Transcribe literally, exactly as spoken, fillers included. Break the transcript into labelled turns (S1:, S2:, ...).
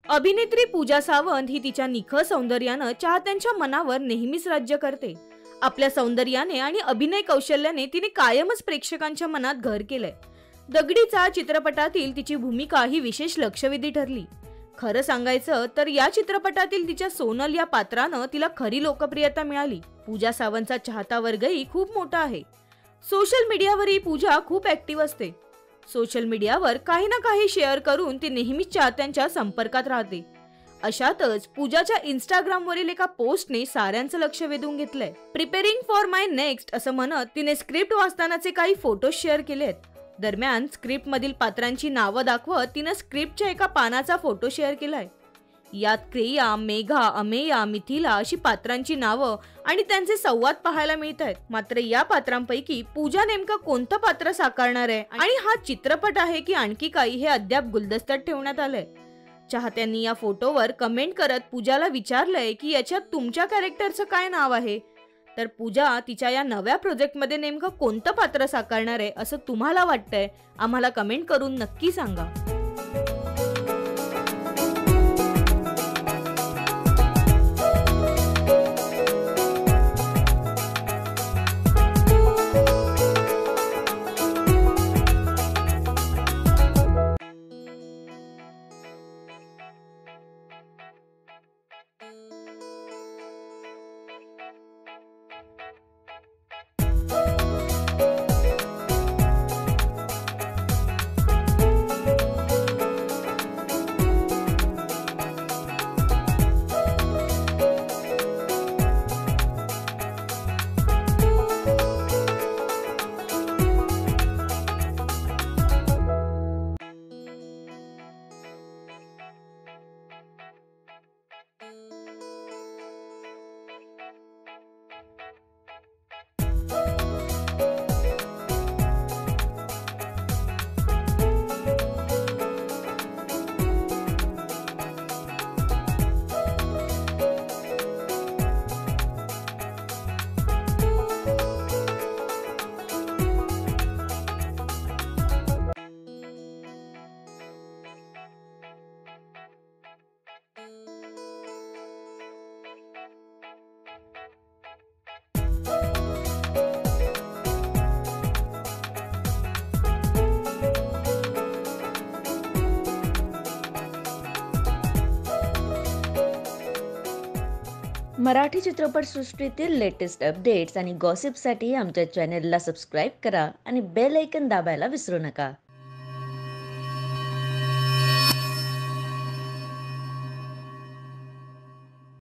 S1: अभिनेत्री पूजा सावंत ही तिच्या निखळ सौंदर्यानं चाहत्यांच्या मनावर नेहमीच राज्य करते. आपल्या सौंदर्याने आणि अभिनय कौशल्याने तिने कायमच प्रेक्षकांच्या मनात घर केलंय. दगडीचा चित्रपटातील तिची भूमिका ही विशेष लक्षवेधी ठरली. खरं सांगायचं तर या चित्रपटातील तिच्या सोनल या पात्रानं तिला खरी लोकप्रियता मिळाली. पूजा सावंतचा चाहता वर्गही खूप मोठा आहे. सोशल मीडियावरही पूजा खूप ऍक्टिव्ह असते. सोशल मीडियावर काही ना काही शेअर करून ती नेहमीच चाहत्यांच्या संपर्कात राहते. अशातच पूजाच्या इंस्टाग्राम वरील एका पोस्टने साऱ्यांचं लक्ष वेधून घेतलंय. प्रिपेरिंग फॉर माय नेक्स्ट असं म्हणत तिने स्क्रिप्ट वाचतानाचे काही फोटो शेअर केलेत. दरम्यान स्क्रिप्ट मधील पात्रांची नावं दाखवत तिनं स्क्रिप्टच्या एका पानाचा फोटो शेअर केलाय. यात क्रेया, मेघा, अमेया, मिथिला अशी पात्रांची नावं आणि त्यांचे संवाद पाहायला मिळत आहेत. मात्र या पात्रांपैकी पूजा नेमका कोणतं पात्र साकारणार आहे आणि हा चित्रपट आहे की आणखी काही हे अद्याप गुलदस्त्यात ठेवण्यात आलंय. चाहत्यांनी या फोटोवर कमेंट करत पूजाला विचारलंय की याच्यात तुमच्या कॅरेक्टरचं काय नाव आहे. तर पूजा तिच्या या नव्या प्रोजेक्टमध्ये नेमकं कोणतं पात्र साकारणार आहे असं तुम्हाला वाटतंय आम्हाला कमेंट करून नक्की सांगा.
S2: मराठी चित्रपटसृष्टीतील लेटेस्ट अपडेट्स आणि गॉसिपसाठी आमच्या चॅनेलला सबस्क्राईब करा आणि बेल आयकॉन दाबायला विसरू नका.